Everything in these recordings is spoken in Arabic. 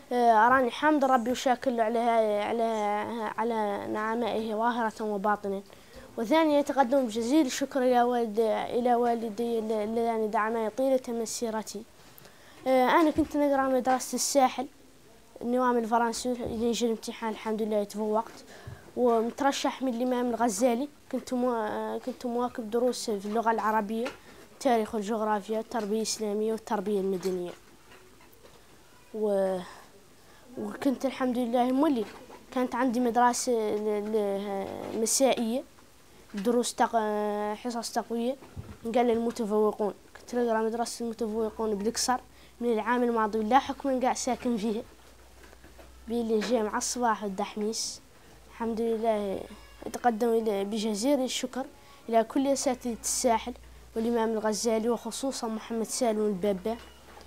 أراني حامد ربي وشاكر على نعمائه ظاهرة وباطنا. وثانيا يتقدم بجزيل الشكر إلى والدي اللذان دعماني طيلة مسيرتي. أنا كنت نقرأ مدرسة الساحل النظام الفرنسي، اللي يجي الامتحان الحمد لله تفوقت ومترشح من الإمام الغزالي. كنت مواكب دروس في اللغة العربية، التاريخ والجغرافيا، التربية الإسلامية والتربية المدنية. وكنت الحمد لله مولي كانت عندي مدرسة مسائية، دروس حصص تقوية قال المتفوقون. كنت نقرأ مدرسة المتفوقون بالقصر من العام الماضي، ولا حكم قاعد ساكن فيها بيلي جاي مع الصباح والدحميس. الحمد لله أتقدم بجزيل الشكر إلى كل أساتذة الساحل والإمام الغزالي، وخصوصا محمد سالم البابا.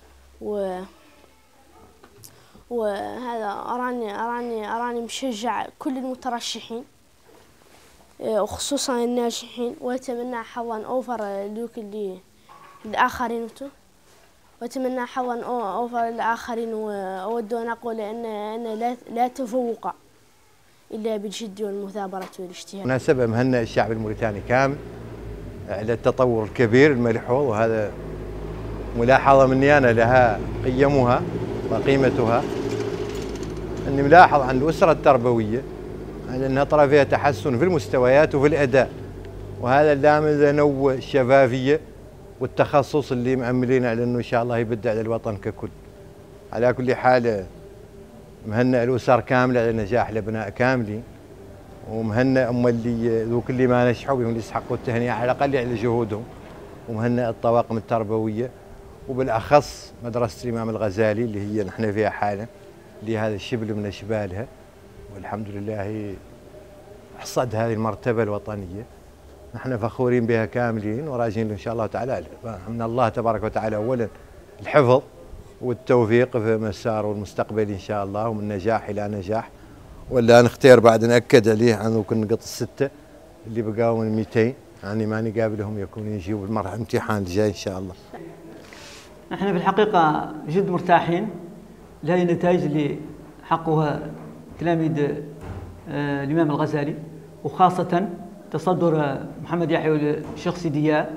وهذا أراني مشجع كل المترشحين وخصوصا الناجحين، وأتمنى حظا أوفر لوك اللي الآخرين وأتمنى حظا أوفر للآخرين. وأود أن أقول أن لا تفوق إلا بالجد والمثابرة والاجتهاد. مناسبة مهنئ الشعب الموريتاني كامل على التطور الكبير الملحوظ، وهذا ملاحظة مني أنا لها قيمها وقيمتها. أني ملاحظ عن الأسرة التربوية على أنها ترى فيها تحسن في المستويات وفي الأداء، وهذا دام ذنو الشفافية والتخصص اللي مأملين على أنه إن شاء الله يبدع للوطن ككل. على كل حال مهنئ الأسر كاملة على نجاح الأبناء كاملين، ومهنئ اللي ذوك اللي ما نجحوا بهم اللي يستحقوا التهنئة على الأقل على جهودهم، ومهنئ الطواقم التربوية وبالأخص مدرسة الإمام الغزالي اللي هي نحن فيها حالا، اللي هذا الشبل من أشبالها، والحمد لله حصد هذه المرتبة الوطنية. نحن فخورين بها كاملين وراجين إن شاء الله تعالى من الله تبارك وتعالى أولا الحفظ والتوفيق في مساره المستقبلي إن شاء الله، ومن نجاح إلى نجاح. ولا نختار بعد نأكد عليه عن ذوك النقط الستة اللي بقاوا من 200 يعني ما نقابلهم يكونوا يجيبوا بالمرحلة الامتحان الجاي إن شاء الله. نحن في الحقيقة جد مرتاحين لهذه النتائج اللي حققوها تلاميذ الإمام الغزالي، وخاصة تصدر محمد يحيى والشيخ سيدياء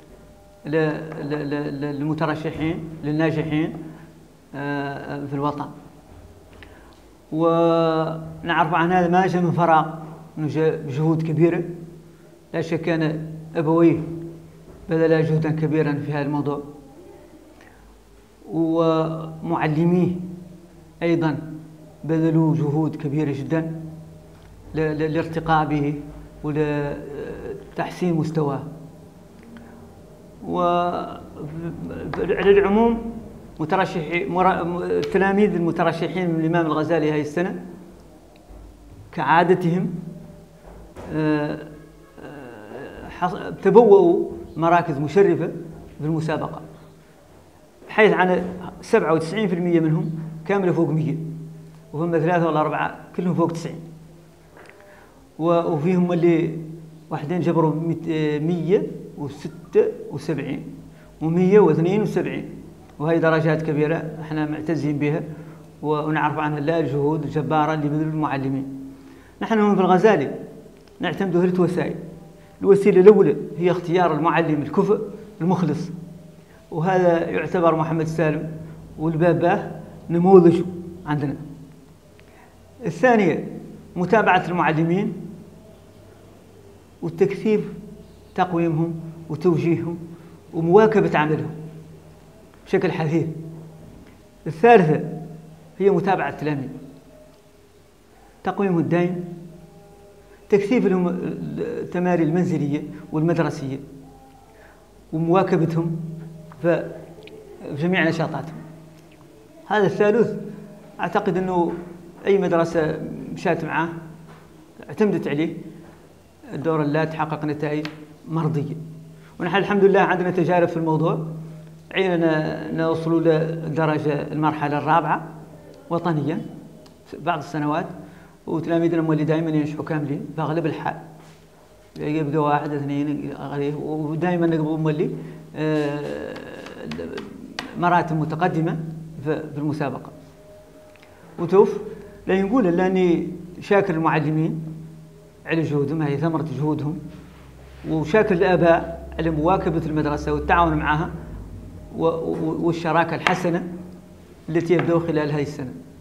للمترشحين للناجحين في الوطن. ونعرف عن هذا ما جاء من فراغ، انه جاء بجهود كبيره. لا شك ان ابويه بذلا جهدا كبيرا في هذا الموضوع، ومعلميه ايضا بذلوا جهود كبيره جدا للارتقاء به ولتحسين مستواه. وعلى العموم التلاميذ المترشحين من الإمام الغزالي هذه السنة كعادتهم تبوأوا مراكز مشرفة في المسابقة، بحيث عن 97% منهم كاملة فوق 100، وهم 3 ولا 4 كلهم فوق 90، وفيهم اللي واحدين جبروا 176 و172، وهي درجات كبيرة احنا معتزين بها ونعرف عنها لا الجهود الجبارة اللي بذلوا المعلمين. نحن هون في الغزالي نعتمد 3 وسائل. الوسيلة الأولى هي اختيار المعلم الكفء المخلص، وهذا يعتبر محمد سالم والباباه نموذج عندنا. الثانية متابعة المعلمين والتكثيف تقويمهم وتوجيههم ومواكبة عملهم بشكل حثيث. الثالثة هي متابعة التلاميذ، تقويمهم الدائم، تكثيف لهم التمارين المنزلية والمدرسية، ومواكبتهم في جميع نشاطاتهم. هذا الثالث أعتقد أنه أي مدرسة مشات معه اعتمدت عليه الدور لا تحقق نتائج مرضية. ونحن الحمد لله عندنا تجارب في الموضوع، عيننا نوصلوا لدرجة المرحلة الرابعة وطنيا بعض السنوات، وتلاميذنا مولي دائما ينجحوا كاملين في أغلب الحال، يبقى 1 2 ودائما نقبل مولي مراتب متقدمة في المسابقة. وتوف لا نقول إلا أني شاكر المعلمين على جهودهم، هذه ثمرة جهودهم، وشاكر الآباء على مواكبة المدرسة والتعاون معها والشراكة الحسنة التي يبدو خلال هذه السنة.